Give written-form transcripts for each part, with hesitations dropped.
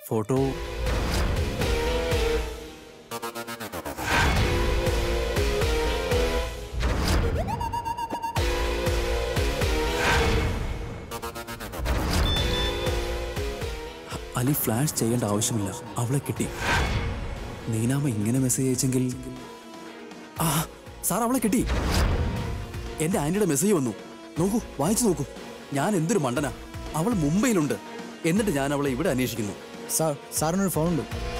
Photo Ali flash ചെയ്യേണ്ട ആവശ്യമില്ല, അവളെ കിട്ടി. നീനാമ ഇങ്ങനെ മെസ്സേജ് അയച്ചെങ്കിൽ സാർ അവളെ കിട്ടി. എന്റെ ആന്റിയുടെ മെസ്സേജ് വന്നു, നോക്കൂ, വായിച്ചു നോക്കൂ. ഞാൻ എന്തൊരു മണ്ടനാ. അവൾ മുംബൈയിലുണ്ട്, എന്നിട്ട് ഞാൻ അവളെ ഇവിടെ അന്വേഷിക്കുന്നു. സാറിനൊരു ഫോണുണ്ട്.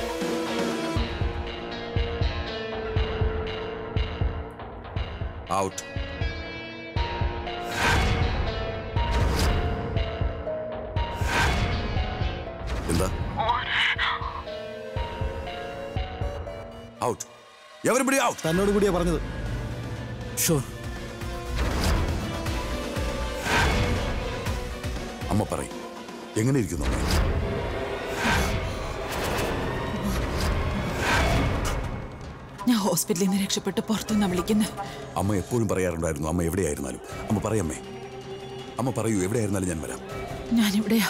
ഔട്ട്. എന്താ ഔട്ട്? Everybody out. തന്നോട് കൂടിയാ പറഞ്ഞത്. ഷുവർ. അമ്മ പറയും, എങ്ങനെ ഇരിക്കുന്നു അമ്മ? ഞാൻ ഹോസ്പിറ്റലിൽ നിന്ന് രക്ഷപ്പെട്ട് പുറത്തുനിന്ന് വിളിക്കുന്നത്. അമ്മ എപ്പോഴും പറയാറുണ്ടായിരുന്നു അമ്മ എവിടെയായിരുന്നാലും. അമ്മ പറയമ്മേ, അമ്മ പറയൂ, എവിടെയായിരുന്നാലും ഞാൻ വരാം. ഞാനിവിടെയാ.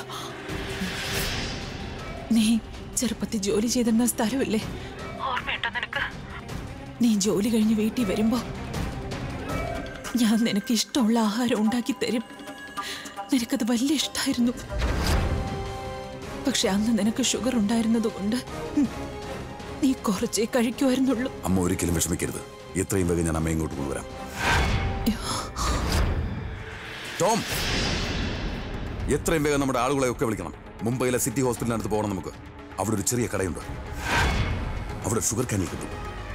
നീ ചെറുപ്പത്തിൽ ജോലി ചെയ്തിരുന്ന സ്ഥലമില്ലേ, ഓർമ്മയുണ്ടോ നിനക്ക്? നീ ജോലി കഴിഞ്ഞ് വീട്ടിൽ വരുമ്പോ ഞാൻ നിനക്ക് ഇഷ്ടമുള്ള ആഹാരം ഉണ്ടാക്കി തരും. നിനക്കത് വലിയ ഇഷ്ടമായിരുന്നു. പക്ഷെ അന്ന് നിനക്ക് ഷുഗർ ഉണ്ടായിരുന്നത് കൊണ്ട് നീ കുറച്ചേ കഴിക്കുമായിരുന്നുള്ളൂ. അമ്മ ഒരിക്കലും വിഷമിക്കരുത്. എത്രയും വേഗം ഞാൻ അമ്മ ഇങ്ങോട്ട് കൊണ്ടുവരാം. ടോം, എത്രയും വേഗം നമ്മുടെ ആളുകളെ ഒക്കെ വിളിക്കണം. മുംബൈയിലെ സിറ്റി ഹോസ്പിറ്റലിനടുത്ത് പോകണം നമുക്ക്. അവിടെ ഒരു ചെറിയ കടയുണ്ട്, അവിടെ ഷുഗർ കാനിൽ കിട്ടും.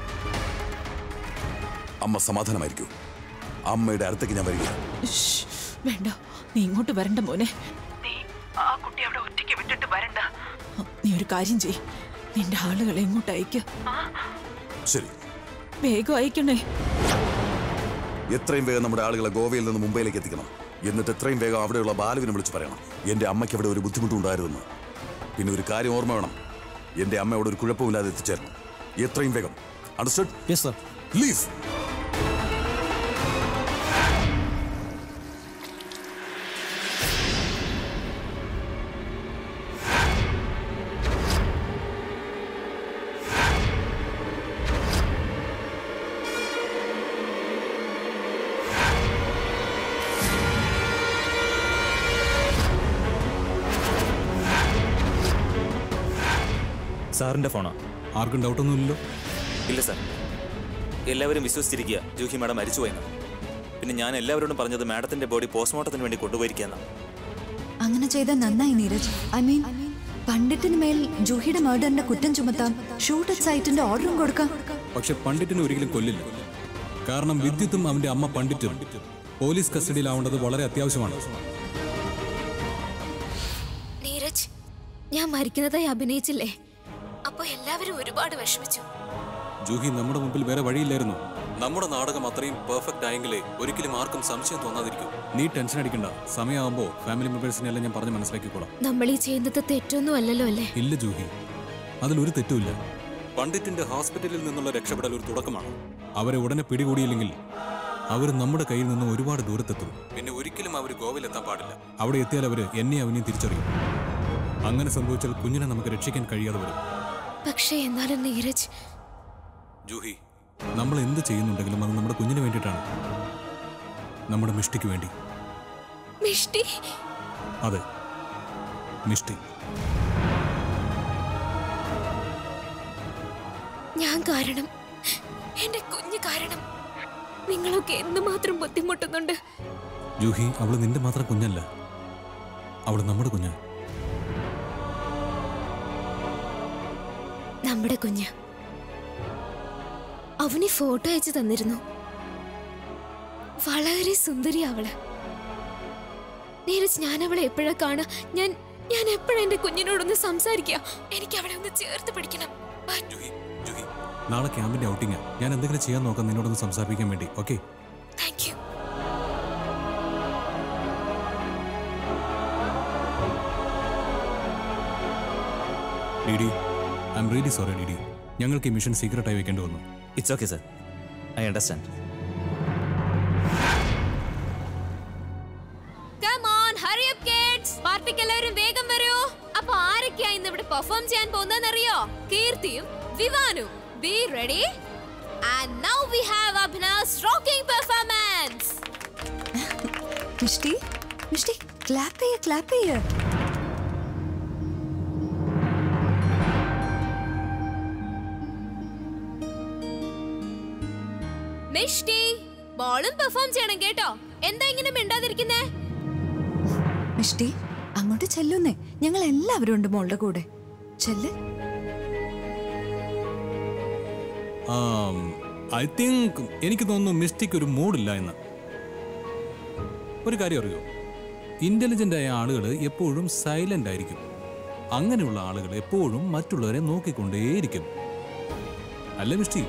അമ്മ സമാധാനമായിരിക്കൂ. അമ്മയുടെ അടുത്തേക്ക് ഞാൻ വരിക. വേണ്ട, നീ ഇങ്ങോട്ട് വരണ്ട മോനെ. നീ ആ കുട്ടി അവിടെ ഒറ്റയ്ക്ക് വിട്ടിട്ട് വരണ്ട. നീ ഒരു കാര്യം ചെയ്യ്, നിന്റെ ആളുകളെ ഇങ്ങോട്ട് അയക്ക്. ശരി, വേഗം അയക്കണേ. എത്രയും വേഗം നമ്മുടെ ആളുകളെ ഗോവയിൽ നിന്ന് മുംബൈയിലേക്ക് എത്തിക്കണം. എന്നിട്ട് എത്രയും വേഗം അവിടെയുള്ള ബാലുവിനെ വിളിച്ച് പറയണം എന്റെ അമ്മയ്ക്ക് അവിടെ ഒരു ബുദ്ധിമുട്ടുണ്ടായിരുന്നെന്ന്. പിന്നെ ഒരു കാര്യം ഓർമ്മ വേണം, എന്റെ അമ്മ അവിടെ ഒരു കുഴപ്പമില്ലാതെ എത്തിച്ചേരണം. എത്രയും വേഗം. അണ്ടർസ്റ്റുഡ്? Yes sir. ലീവ്. സാറിന്റെ ഫോണാ? ആർക്കും ഡൗട്ടൊന്നുമില്ലല്ലോ? ഇല്ല സാർ, എല്ലാവരും വിശ്വസിച്ചിരിക്കുക ജൂഹി മാഡം മരിച്ചുപോയെന്ന്. പിന്നെ ഞാൻ എല്ലാവരോടും പറഞ്ഞത് മാഡത്തിന്റെ ബോഡി പോസ്റ്റ്മോർട്ടത്തിന് വേണ്ടി കൊണ്ടുപോയിരിക്കാന്നാ. അങ്ങനെ ചെയ്താൽ നന്നായി നീരജ്. ഐ മീൻ, പണ്ഡിറ്റിന് മേൽ ജൂഹിയുടെ മർഡറിന്റെ കുറ്റം ചുമത്താം, ഷൂട്ട് അറ്റ് സൈറ്റിന്റെ ഓർഡറും കൊടുക്കാം. പക്ഷെ പണ്ഡിറ്റിനെ ഒരിക്കലും കൊല്ലില്ല. കാരണം വിദ്യുത്തും അവന്റെ അമ്മ പണ്ഡിറ്റും പോലീസ് കസ്റ്റഡിയിലാവേണ്ടത് വളരെ അത്യാവശ്യമാണ്. നീരജ്, ഞാൻ മരിക്കുന്നതായി അഭിനയിച്ചില്ലേ, അപ്പൊ എല്ലാവരും ഒരുപാട് വിഷമിച്ചു. ജൂഹി, നമ്മുടെ മുമ്പിൽ വേറെ വഴിയില്ലായിരുന്നു. നമ്മുടെ നാടകം അത്രയും പെർഫെക്റ്റ് ആയെങ്കിലേ ഒരിക്കലും ആർക്കും സംശയം തോന്നാതിരിക്കും. നീ ടെൻഷൻ അടിക്കണ്ട. സമയമാകുമ്പോ ഫാമിലി മെമ്പേഴ്സിനെ എല്ലാം ഞാൻ പറഞ്ഞ് മനസ്സിലാക്കിക്കോളാം. നമ്മൾ ഈ ചെയ്യുന്നത് തെറ്റൊന്നും അല്ലല്ലോ അല്ലേ? ഇല്ല ജൂഹി, അതിലൊരു തെറ്റുമില്ല. പണ്ഡിറ്റിന്റെ ഹോസ്പിറ്റലിൽ നിന്നുള്ള രക്ഷപ്പെടൽ ഒരു തുടക്കമാണ്. അവരെ ഉടനെ പിടികൂടിയില്ലെങ്കിൽ അവർ നമ്മുടെ കയ്യിൽ നിന്ന് ഒരുപാട് ദൂരത്തെത്തും. പിന്നെ ഒരിക്കലും അവർ ഗോവയിലെത്താൻ പാടില്ല. അവിടെ എത്തിയാൽ അവർ എന്നെ അവനെയും തിരിച്ചറിയും. അങ്ങനെ സംഭവിച്ചാൽ കുഞ്ഞിനെ നമുക്ക് രക്ഷിക്കാൻ കഴിയാതെ വരും. പക്ഷേ എന്നാലും നീരജ്, ജൂഹി, നമ്മൾ എന്ത് ചെയ്യുന്നുണ്ടെങ്കിലും അത് നമ്മുടെ കുഞ്ഞിന് വേണ്ടിയിട്ടാണ്, നമ്മുടെ മിഷ്ടിക്ക് വേണ്ടി. മിഷ്ടി? അതെ, മിഷ്ടി. ഞാൻ കാരണം, എന്റെ കുഞ്ഞ് കാരണം നിങ്ങളൊക്കെ എന്തുമാത്രം ബുദ്ധിമുട്ടുന്നുണ്ട്. ജൂഹി, അവള് നിന്റെ മാത്രം കുഞ്ഞല്ല, അവള് നമ്മുടെ കുഞ്ഞ്. നമ്മുടെ കുഞ്ഞ്. അവന് ഫോട്ടോ അയച്ചു തന്നിരുന്നു. വളരെ സുന്ദരി അവള്. നീരജ്, ഞാൻ അവളെ എപ്പോഴാ കാണാ? ഞാൻ എപ്പോഴാ എന്റെ കുഞ്ഞിനോടൊന്ന് സംസാരിക്കുക? എനിക്ക് അവളെ ഒന്ന് ചേർത്ത് പിടിക്കണം. നാളെ ക്യാമ്പിന്റെ ഔട്ടിങ്. ഞാൻ എന്തെങ്കിലും ചെയ്യാൻ നോക്കാം നിന്നോടൊന്ന് സംസാരിക്കാൻ വേണ്ടി. Okay? Thank you. Didi, I am really sorry Didi. ഞങ്ങൾക്ക് ഈ മിഷൻ സീക്രട്ടായി വെക്കേണ്ടി വന്നു. It's okay sir, I understand. Come on, hurry up kids. പാർട്ടിക്ക് എല്ലാവരും വേഗം വരൂ. അപ്പൊ ആരൊക്കെയാ ഇന്ന് ഇവിടെ പെർഫോം ചെയ്യാൻ പോകുന്നതെന്നറിയോ? കീർത്തിയും വിവാനും. Be ready? And now we have Abhina's rocking performance. Mishti clap ചെയ്യ. മിഷ്ടി, മോളും പെർഫോം ചെയ്യണം കേട്ടോ. എന്താ ഇങ്ങനെ മിണ്ടാതിരിക്കുന്നേ? മിഷ്ടി അങ്ങോട്ട് ചെല്ലുന്നേ, ഞങ്ങൾ എല്ലാവരും ഉണ്ട് മോളുടെ കൂടെ. ചെല്ല്. ഐ തിങ്ക് എനിക്ക് തോന്നുന്നു മിസ്റ്റിക്ക് ഒരു മൂഡില്ല എന്ന്. ഒരു കാര്യം അറിയോ, ഇന്റലിജന്റ് ആയ ആളുകൾ എപ്പോഴും സൈലന്റ് ആയിരിക്കും. അങ്ങനെയുള്ള ആളുകൾ എപ്പോഴും മറ്റുള്ളവരെ നോക്കിക്കൊണ്ടേയിരിക്കും. അല്ലേ മിസ്റ്റി?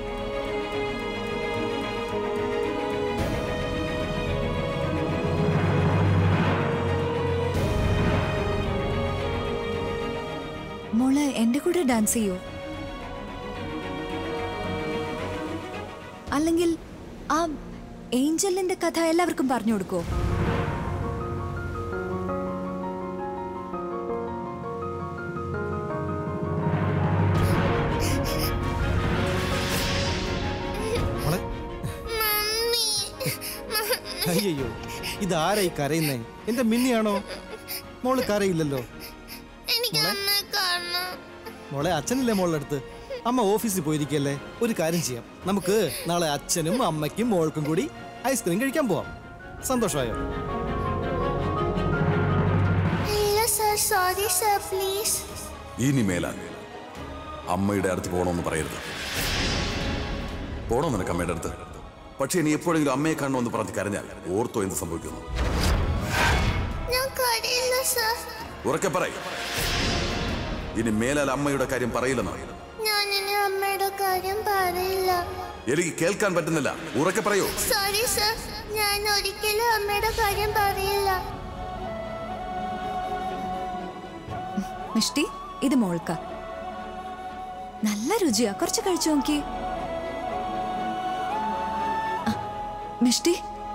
മോള് എന്റെ കൂടെ ഡാൻസ് ചെയ്യോ? അല്ലെങ്കിൽ ആ ഏഞ്ചലിന്റെ കഥ എല്ലാവർക്കും പറഞ്ഞു കൊടുക്കോ? അയ്യോ, ഇതാരായി കരയുന്നേ? എന്റെ മിന്നിയാണോ? മോള് കരയില്ലല്ലോ. മോളെ, അച്ഛനില്ലേ മോളുടെ അടുത്ത്? അമ്മ ഓഫീസിൽ പോയിരിക്കല്ലേ. ഒരു കാര്യം ചെയ്യാം, നമുക്ക് നാളെ അച്ഛനും അമ്മയ്ക്കും മോൾക്കും കൂടി ഐസ്ക്രീം കഴിക്കാൻ പോവാം. സന്തോഷമായോ? ഇനി മേലാൽ അമ്മയുടെ അടുത്ത് പോകണമെന്ന് പറയരുത്. പോണോ നിനക്ക് അമ്മയുടെ അടുത്ത്? പക്ഷെ ഇനി എപ്പോഴെങ്കിലും അമ്മയെ കാണണമെന്ന് പറഞ്ഞ് കരഞ്ഞാൽ ഓർത്തോ എന്ത് സംഭവിക്കുന്നു? ഉറക്കെ പറയും. ഇനി മേലാൽ അമ്മയുടെ കാര്യം പറയില്ലെന്നോ? അമ്മയുടെ കാര്യം പറയില്ല. എനിക്ക് കേൾക്കാൻ പറ്റുന്നില്ല. ഉറക്കെ പറയൂ. സോറി സർ, ഞാൻ ഒരിക്കലും അമ്മയുടെ കാര്യം പറയില്ല. മിഷ്ടി, ഇത് മോൾക്ക. നല്ല രുചിയാ, കുറച്ച് കഴിച്ചു നോക്കി. മിഷ്ടി,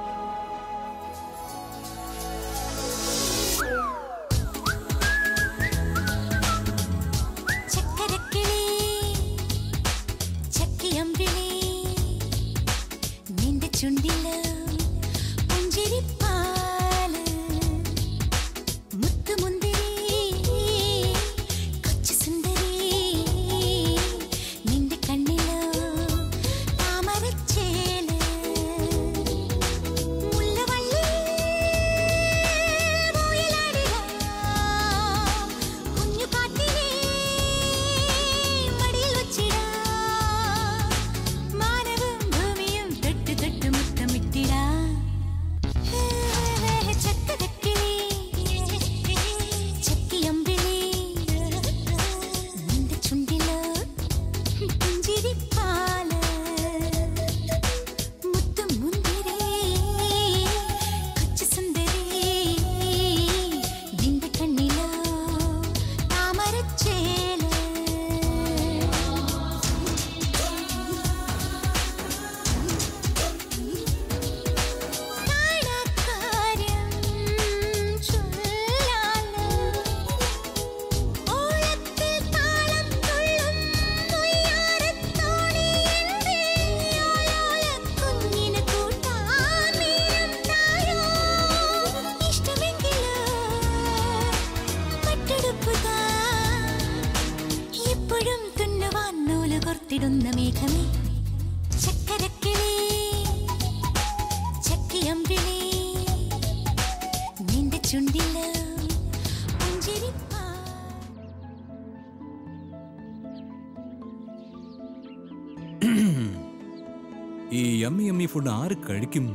ഈ യമ്മി യമ്മി ഫുഡ് ആര് കഴിക്കും?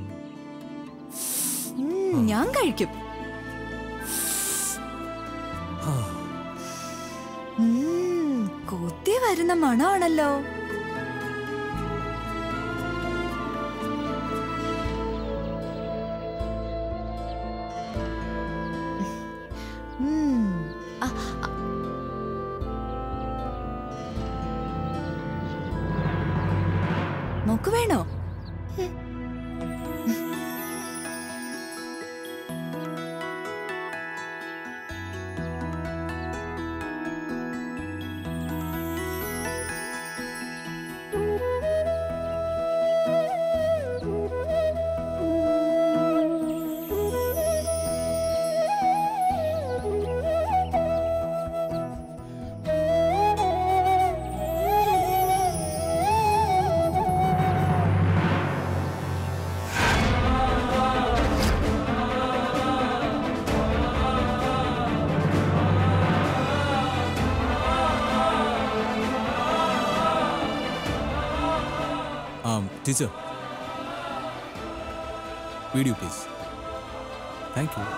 ഞാൻ കഴിക്കും. കൊത്തി വരുന്ന മണമാണല്ലോ. മോക്ക് വേണോ? Teacher, video please. Thank you.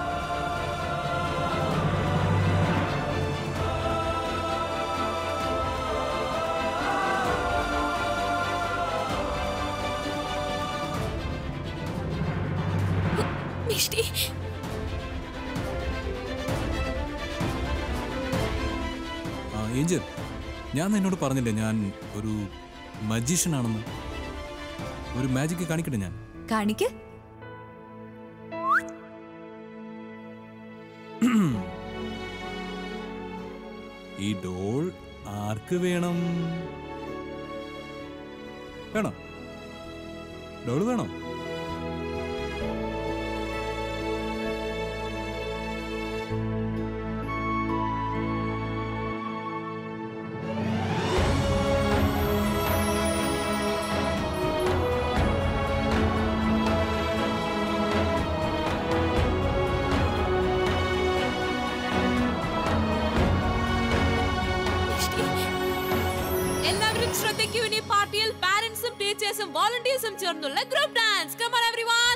Mishti, angel, ഞാൻ നിന്നോട് പറഞ്ഞില്ലേ ഞാൻ ഒരു മജീഷ്യൻ ആണെന്ന്. ഒരു മാജിക് കാണിക്കട്ടെ ഞാൻ. കാണിക്ക്. ഈ ഡോൾ ആർക്ക് വേണം? വേണോ? ഡോൾ വേണോ? എല്ലാവരും ശ്രദ്ധിക്കൂ. ഇനി പാർട്ടിയിൽ പാരന്റ്സും ടീച്ചേഴ്സും വോളണ്ടിയേഴ്സും ചേർന്നുള്ള group dance. Come on everyone.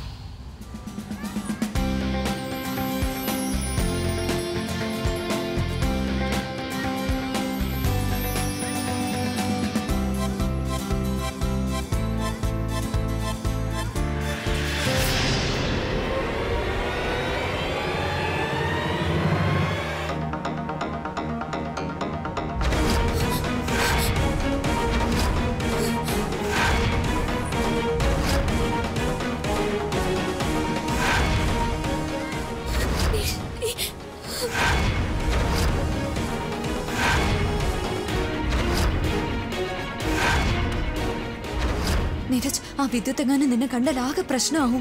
Neeraj, ആ വിദ്യുത്ത് എങ്ങാനും നിന്നെ കണ്ടാൽ ആകെ പ്രശ്നമാവും.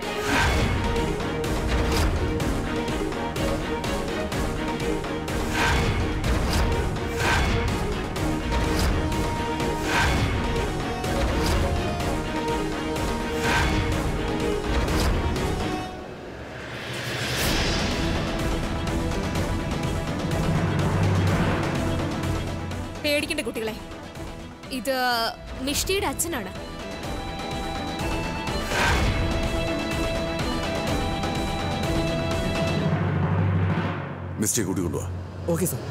പേടിക്കണ്ട കുട്ടികളെ, ഇത് മിഷ്ടിയുടെ അച്ഛനാണ്. മിസ്റ്റേക്ക് കൂട്ടി കൊണ്ടുപോവാ. Okay sir.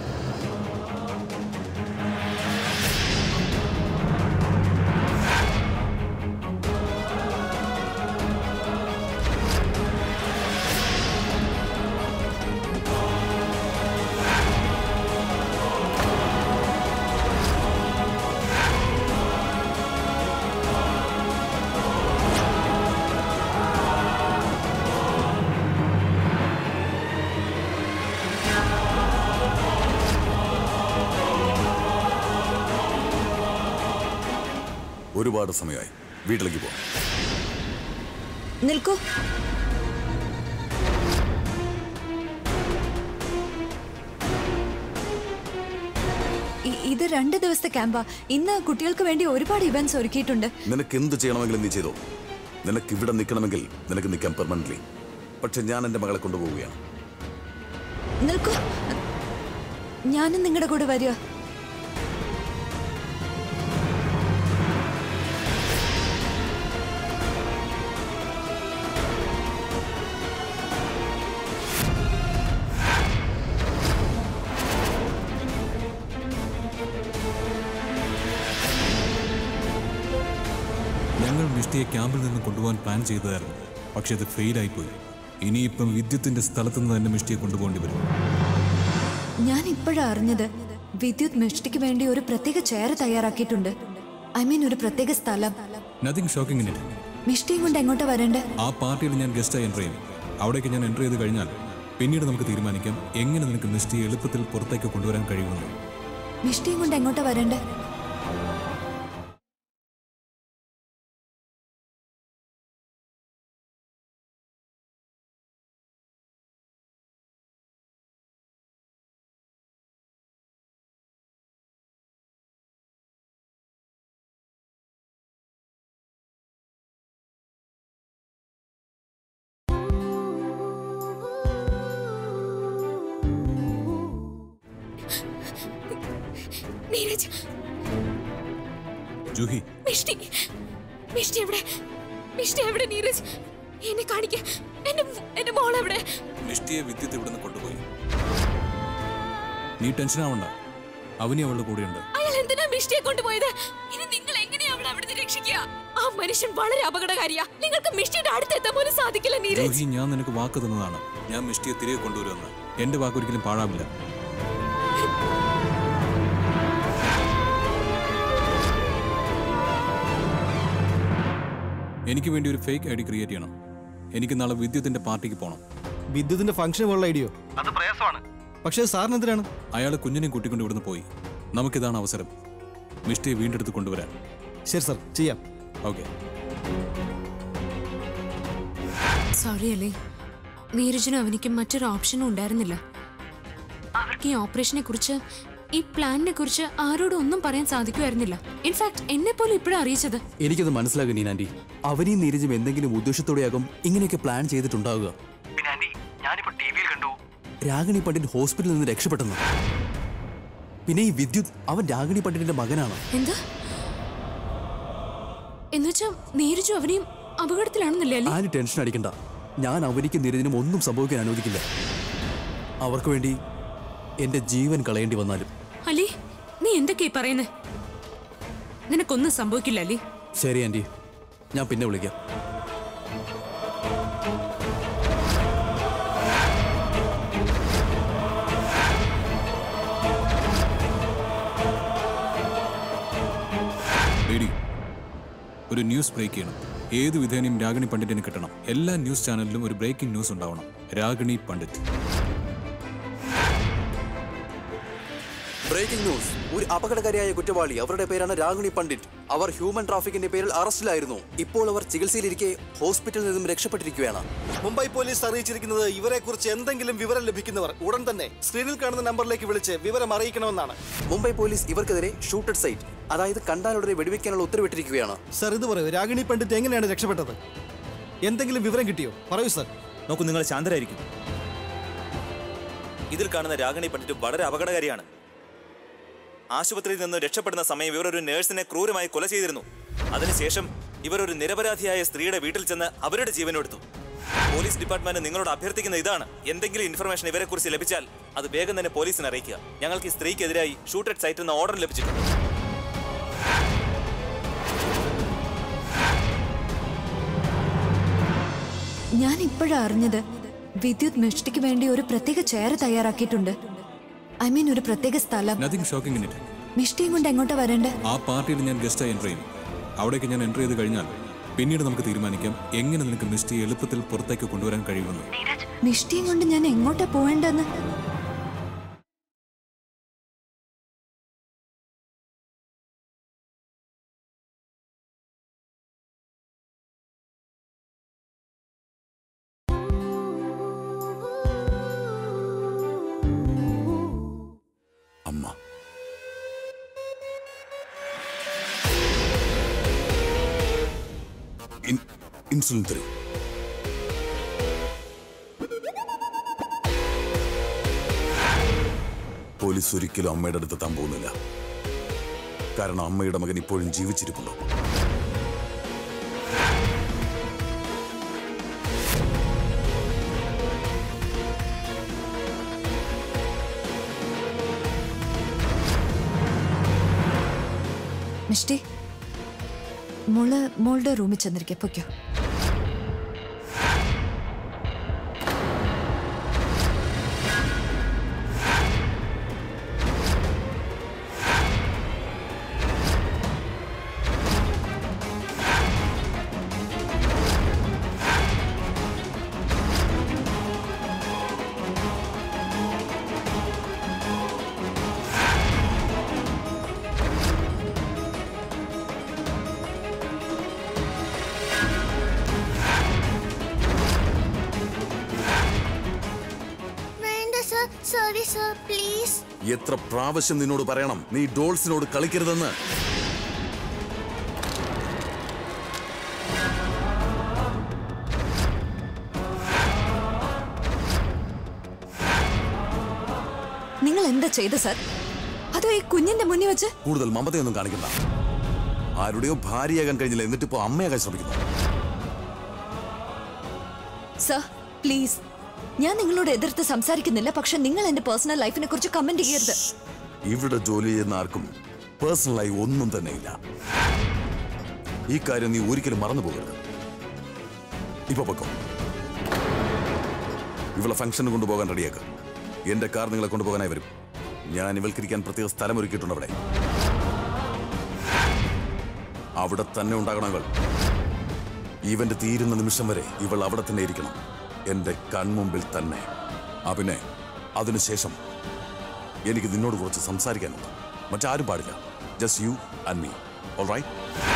ഒരുപാട് സമയമായി, വീട്ടിലേക്ക് പോവാം. നിൽക്കൂ. ഇത് 2 ദിവസത്തെ ക്യാമ്പാ. ഇന്ന് കുട്ടികൾക്ക് വേണ്ടി ഒരുപാട് ഇവന്റ്സ് ഒരുക്കിയിട്ടുണ്ട്. നിനക്ക് എന്ത് ചെയ്യണമെങ്കിലും നീ ചെയ്തോ. നിനക്ക് ഇവിടെ നിൽക്കണമെങ്കിൽ നിനക്ക് നിൽക്കാം പെർമനന്റ്ലി. പക്ഷെ ഞാൻ എൻ്റെ മകളെ കൊണ്ടുപോവുകയാണ്. നിൽക്കൂ, ഞാനും നിങ്ങളുടെ കൂടെ വരിക. ഞങ്ങൾ മിഷ്ടിയെ ക്യാമ്പിൽ നിന്ന് കൊണ്ടുപോകാൻ പ്ലാൻ ചെയ്തതായിരുന്നു. പക്ഷെ അത് ഫെയിലായിപ്പോയി. ഇനിയിപ്പം വിദ്യുത്തിന്റെ സ്ഥലത്ത് നിന്ന് തന്നെ മിഷ്ടിയെ കൊണ്ടുപോകേണ്ടി വരും. ഞാൻ ഇപ്പോഴാണ് അറിഞ്ഞത് വിദ്യുത് മിഷ്ടിക്ക് വേണ്ടി ഒരു പ്രത്യേക ചെയർ തയ്യാറാക്കിയിട്ടുണ്ട്. ഐ മീൻ ഒരു പ്രത്യേക സ്ഥലം. Nothing shocking in it. മിഷ്ടിയും കൊണ്ട് എങ്ങോട്ടാ വരേണ്ടത്? ആ പാർട്ടിയിൽ ഞാൻ ഗസ്റ്റായി എൻ്റർ ചെയ്യും. അവിടേക്ക് ഞാൻ എൻ്റർ ചെയ്ത് കഴിഞ്ഞാൽ പിന്നീട് നമുക്ക് തീരുമാനിക്കാം എങ്ങനെ നിനക്ക് മിഷ്ടിയെ എളുപ്പത്തിൽ പുറത്തേക്ക് കൊണ്ടുവരാൻ കഴിയുമെന്ന്. മിഷ്ടിയും കൊണ്ട് എങ്ങോട്ടാ വരേണ്ടത്? ജൂഹി, മിഷ്ടി മിഷ്ടി എവിടെ? മിഷ്ടി എവിടെ നീരജ്? എന്നെ കാണിക്ക. എന്റെ മോൾ എവിടെ? മിഷ്ടിയെ വിദ്യുത്ത് ഇവിടുന്ന് കൊണ്ടുപോയി. നീ ടെൻഷൻ ആവണ്ട, അവനി അവളുടെ കൂടെയുണ്ട്. അയാൾ എന്തിനാ മിഷ്ടിയെ കൊണ്ടുപോയത്? ഇനി നിങ്ങൾ എങ്ങനെയാ അവളെ അവിടുന്ന് രക്ഷിക്കുക? ആ മനുഷ്യൻ വളരെ അപകടകാരിയാ. നിങ്ങൾക്ക് മിഷ്ടിയുടെ അടുത്തെത്താൻ പോലും സാധിക്കില്ല നീരജ്. ജൂഹി, ഞാൻ നിനക്ക് വാക്ക് തന്നതാണ്, ഞാൻ മിഷ്ടിയെ തിരികെ കൊണ്ടുവരുമെന്ന്. എന്റെ വാക്ക് ഒരിക്കലും പാഴാവില്ല. എനിക്ക് വേണ്ടി ഒരു ഫേക്ക് ഐഡി ക്രിയേറ്റ് ചെയ്യണം. എനിക്ക് നാളെ വിദ്യുത്തിന്റെ പാർട്ടിക്ക് പോകണം. വിദ്യുത്തിന്റെ ഫംഗ്ഷൻ പോലുള്ള ഐഡിയോ? അത് പ്രയാസമാണ്. പക്ഷേ സാറിന് എന്തിനാണ്? അയാൾ കുഞ്ഞിനെയും കൂട്ടിക്കൊണ്ട് ഇവിടുന്ന് പോയി. നമുക്കിതാണ് അവസരം, മിഷ്ടിയെ വീണ്ടെടുത്ത് കൊണ്ടുവരാൻ. ശരി സർ, ചെയ്യാം. ഓക്കെ. സോറി അല്ലേ, നീരജിനും അവനിക്കും മറ്റൊരു ഓപ്ഷനും ഉണ്ടായിരുന്നില്ല. അവർക്ക് ഈ ഓപ്പറേഷനെ കുറിച്ച്, ഈ പ്ലാനിനെ കുറിച്ച് ആരോടും ഒന്നും പറയാൻ സാധിക്കുമായിരുന്നില്ല. ഇൻഫാക്ട് എന്നെ പോലും ഇപ്പോഴും അറിയിച്ചത്. എനിക്കത് മനസ്സിലാകും നീനാൻറ്റി. അവനെയും നീരജും എന്തെങ്കിലും ഉദ്ദേശത്തോടെയാകും ഇങ്ങനെയൊക്കെ പ്ലാൻ ചെയ്തിട്ടുണ്ടാവുക. പിന്നെ ആന്റി, ഞാനിപ്പോ ടിവിയിൽ കണ്ടു രാഗിണി പണ്ഡിറ്റ് ഹോസ്പിറ്റലിൽ നിന്ന് രക്ഷപ്പെട്ടെന്ന്. പിന്നെ ഈ വിദ്യുത്, അവൻ രാഗിണി പണ്ഡിറ്റിന്റെ മകനാണ്. എന്താ എന്നുവെച്ചാ നീരജും അവനെയും അപകടത്തിലാണെന്നല്ലേ? ആരും ടെൻഷൻ അടിക്കണ്ട. ഞാൻ അവനിക്കും നീരജിനും ഒന്നും സംഭവിക്കാൻ അനുവദിക്കില്ല. അവർക്ക് വേണ്ടി എന്റെ ജീവൻ കളയേണ്ടി വന്നാലും. അലി, നീ എന്തൊക്കെയാ പറയുന്നേ? നിനക്കൊന്നും സംഭവിക്കില്ല അലി. ശരി ആന്റി, ഞാൻ പിന്നെ വിളിക്കാം. ഒരു ന്യൂസ് ബ്രേക്ക് ചെയ്യണം. ഏത് വിധേനയും രാഗിണി പണ്ഡിറ്റിന് കിട്ടണം. എല്ലാ ന്യൂസ് ചാനലിലും ഒരു ബ്രേക്കിംഗ് ന്യൂസ് ഉണ്ടാവണം. രാഗിണി പണ്ഡിറ്റ്. Breaking news. ഒരു അപകടകാരിയായ കുറ്റവാളി, അവരുടെ പേരാണ് രാഗിണി പണ്ഡിറ്റ്. അവർ ഹ്യൂമൻ ട്രാഫിക്കിന്റെ പേരിൽ അറസ്റ്റിലായിരുന്നു. ഇപ്പോൾ അവർ ചികിത്സയിലിരിക്കെ ഹോസ്പിറ്റലിൽ നിന്നും രക്ഷപ്പെട്ടിരിക്കുകയാണ്. മുംബൈ പോലീസ് അറിയിച്ചിരിക്കുന്നത് ഇവരെ കുറിച്ച് എന്തെങ്കിലും വിവരം ലഭിക്കുന്നവർ ഉടൻ തന്നെ സ്ക്രീനിൽ കാണുന്ന നമ്പറിലേക്ക് വിളിച്ച് വിവരം അറിയിക്കണമെന്നാണ്. മുംബൈ പോലീസ് ഇവർക്കെതിരെ ഷൂട്ടഡ് സൈറ്റ്, അതായത് കണ്ടാലുടനെ വെടിവെക്കാനുള്ള ഉത്തരവിട്ടിരിക്കുകയാണ്. സർ, ഇത് പറയൂ, രാഗിണി പണ്ഡിറ്റ് എങ്ങനെയാണ് രക്ഷപ്പെട്ടത്? എന്തെങ്കിലും വിവരം കിട്ടിയോ? പറയൂ സർ. നോക്കൂ, നിങ്ങൾ ശാന്തരായിരിക്കും. ഇതിൽ കാണുന്ന രാഗിണി പണ്ഡിറ്റ് വളരെ അപകടകാരിയാണ്. ആശുപത്രിയിൽ നിന്ന് രക്ഷപ്പെടുന്ന സമയം ഇവർ ഒരു നേഴ്സിനെ ക്രൂരമായി കൊല ചെയ്തിരുന്നു. അതിനുശേഷം ഇവർ ഒരു നിരപരാധിയായ സ്ത്രീയുടെ വീട്ടിൽ ചെന്ന് അവരുടെ ജീവനെടുത്തു. പോലീസ് ഡിപ്പാർട്ട്മെന്റ് നിങ്ങളോട് അഭ്യർത്ഥിക്കുന്ന ഇതാണ്: എന്തെങ്കിലും ഇൻഫർമേഷൻ ഇവരെ കുറിച്ച് ലഭിച്ചാൽ അത് വേഗം തന്നെ പോലീസിനെ അറിയിക്കുക. ഞങ്ങൾക്ക് ഈ സ്ത്രീക്കെതിരായി ഷൂട്ടഡ് സൈറ്റിൽ നിന്ന് ഓർഡർ ലഭിച്ചിട്ടുണ്ട്. ഞാൻ ഇപ്പോഴാണ് അറിഞ്ഞത് വിദ്യുത് മിഷ്ടിക്ക് വേണ്ടി ഒരു പ്രത്യേക ചെയർ തയ്യാറാക്കിയിട്ടുണ്ട്. ഐ മീൻ, ഒരു പ്രത്യേക സ്ഥലം. Nothing shocking in it. മിഷ്ടിയും കൊണ്ട് എങ്ങോട്ടാ വരേണ്ടത്? ആ പാർട്ടിയിൽ ഞാൻ ഗസ്റ്റായി എൻ്റർ ചെയ്യും. അവിടേക്ക് ഞാൻ എൻ്റർ ചെയ്ത് കഴിഞ്ഞാൽ പിന്നീട് നമുക്ക് തീരുമാനിക്കാം എങ്ങനെ നിനക്ക് മിഷ്ടിയെ എളുപ്പത്തിൽ പുറത്തേക്ക് കൊണ്ടുവരാൻ കഴിയുമെന്ന്. മിഷ്ടിയും കൊണ്ട് ഞാൻ എങ്ങോട്ടാ പോവേണ്ടെന്ന്? അമ്മ, ഇൻസുലിൻ തരൂ. പോലീസ് ഒരിക്കലും അമ്മയുടെ അടുത്ത് എത്താൻ പോകുന്നില്ല. കാരണം അമ്മയുടെ മകൻ ഇപ്പോഴും ജീവിച്ചിരിപ്പുണ്ടോ? മിഷ്ടി, മോളുടെ റൂമിൽ ചെന്നിരിക്കെ പൊയ്ക്കോ. Sorry sir, please. എത്ര പ്രാവശ്യം നിന്നോട് പറയണം നീ ഡോൾസിനോട് കളിക്കരുതെന്ന്? നിങ്ങൾ എന്താ ചെയ്ത സർ? അതോ ഈ കുഞ്ഞിന്റെ മുന്നിൽ വെച്ച്? കൂടുതൽ മമതയൊന്നും കാണിക്കണ്ട. ആരുടെയോ ഭാര്യയാകാൻ കഴിഞ്ഞില്ല, എന്നിട്ടിപ്പോ അമ്മയാകാൻ ശ്രമിക്കുന്നു. സർ പ്ലീസ്, ഞാൻ നിങ്ങളോട് എതിർത്ത് സംസാരിക്കുന്നില്ല, പക്ഷെ നിങ്ങൾ എന്റെ പേഴ്സണൽ ലൈഫിനെ കുറിച്ച് കമന്റ് ചെയ്യരുത്. ഇവിടെ ജോലി ചെയ്യുന്ന ആർക്കും പേഴ്സണലായി ഒന്നും തന്നെ ഇല്ല. ഈ കാര്യം നീ ഒരിക്കലും മറന്നു പോകരുത്. ഇപ്പൊ പൊക്കോ. ഇവളെ ഫംഗ്ഷന് കൊണ്ടുപോകാൻ റെഡിയാക്കുക. എന്റെ കാർ നിങ്ങളെ കൊണ്ടുപോകാനായി വരും. ഞാൻ ഇവൾക്കിരിക്കാൻ പ്രത്യേക സ്ഥലം ഒരുക്കിയിട്ടുണ്ട് അവിടെ. അവിടെ തന്നെ ഉണ്ടാകണം ഇവൾ. ഇവന്റെ തീരുന്ന നിമിഷം വരെ ഇവൾ അവിടെ തന്നെ ഇരിക്കണം, എന്റെ കൺമുമ്പിൽ തന്നെ. പിന്നെ അതിനുശേഷം എനിക്ക് നിന്നോട് കുറച്ച് സംസാരിക്കാനുണ്ട്. മറ്റാരും പാടില്ല. Just you and me. Alright?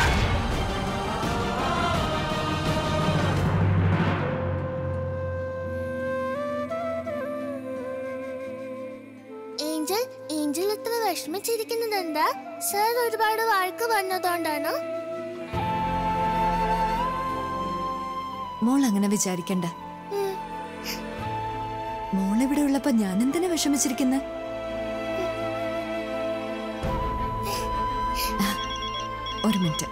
Angel ഇത്ര വിഷമിച്ചിരിക്കുന്നത് എന്താ? സർ ഒരുപാട് വഴക്ക് പറഞ്ഞതുകൊണ്ടാണോ? മോൾ അങ്ങനെ വിചാരിക്കണ്ട. മോളിവിടെ ഉള്ളപ്പോ ഞാൻ എന്തിനാ വിഷമിച്ചിരിക്കുന്നത്? ഒരു മിനിറ്റ്.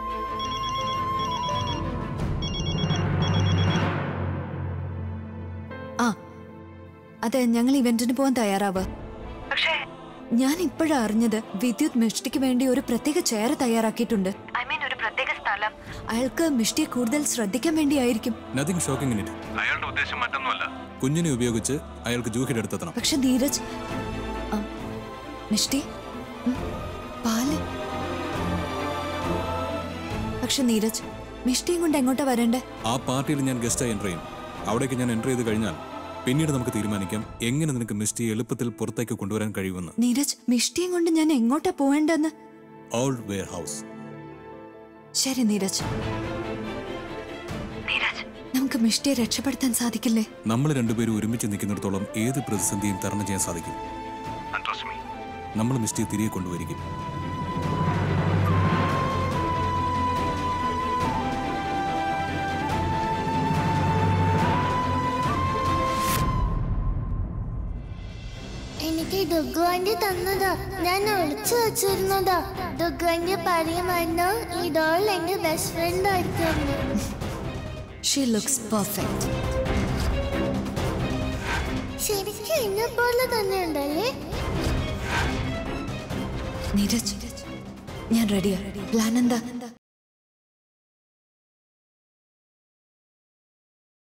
അതെ, ഞങ്ങൾ ഇവന്റിന് പോകാൻ തയ്യാറാവുക. പക്ഷേ ഞാൻ ഇപ്പോഴാ അറിഞ്ഞത് വിദ്യുത് മിഷ്ടിക്ക് വേണ്ടി ഒരു പ്രത്യേക ചെയർ തയ്യാറാക്കിയിട്ടുണ്ട്. ഒരു പ്രത്യേക സ്ഥലം. അയാൾക്ക് മിഷ്ടിയെ കൂടുതൽ ശ്രദ്ധിക്കാൻ വേണ്ടിയായിരിക്കും. Nothing shocking in it. അയാളുടെ ഉദ്ദേശം മറ്റൊന്നുമല്ല. കുഞ്ഞിനെ ഉപയോഗിച്ച് അയാൾക്ക് ജൂഹിയുടെ അടുത്തെത്തണം. പക്ഷെ നീരജ്, മിഷ്ടി പാല്. പക്ഷെ നീരജ്, മിഷ്ടിയും കൊണ്ട് എങ്ങോട്ടാ വരണ്ടേ? ആ പാർട്ടിയിൽ ഞാൻ ഗസ്റ്റായി എൻ്റർ ചെയ്യും. അവിടേക്ക് ഞാൻ എൻ്റർ ചെയ്ത് കഴിഞ്ഞാൽ പിന്നീട് നമുക്ക് തീരുമാനിക്കാം എങ്ങനെ നിനക്ക് മിഷ്ടിയെ എളുപ്പത്തിൽ പുറത്തേക്ക് കൊണ്ടുവരാൻ കഴിയുമെന്ന്. നീരജ്, മിഷ്ടിയും കൊണ്ട് ഞാൻ എങ്ങോട്ടാ പോവേണ്ടെന്ന്? Old wear house. ശരി നീരജ്. നമുക്ക് മിഷ്ടിയെ രക്ഷപ്പെടുത്താൻ സാധിക്കില്ലേ? നമ്മൾ രണ്ടുപേരും ഒരുമിച്ച് നിൽക്കുന്നിടത്തോളം ഏത് പ്രതിസന്ധിയും തരണം ചെയ്യാൻ സാധിക്കും. നമ്മൾ മിഷ്ടിയെ തിരികെ കൊണ്ടുവരിക്കും. എനിക്ക് ദുഗ്ഗുവണ്ടി തന്നതാ. ഞാൻ ഒളിച്ചു വെച്ചിരുന്നതാ. ദുഗ്ഗുവണ്ടി പറയുമായിരുന്നു ഈ ഡോൾ എന്റെ ബെസ്റ്റ് ഫ്രണ്ട് ആയിരിക്കും. She looks perfect. ശരിക്കും എന്നെ പോലെ തന്നെ ഉണ്ടല്ലേ? നീരജ്, ഞാൻ റെഡിയാ. പ്ലാൻ എന്താ?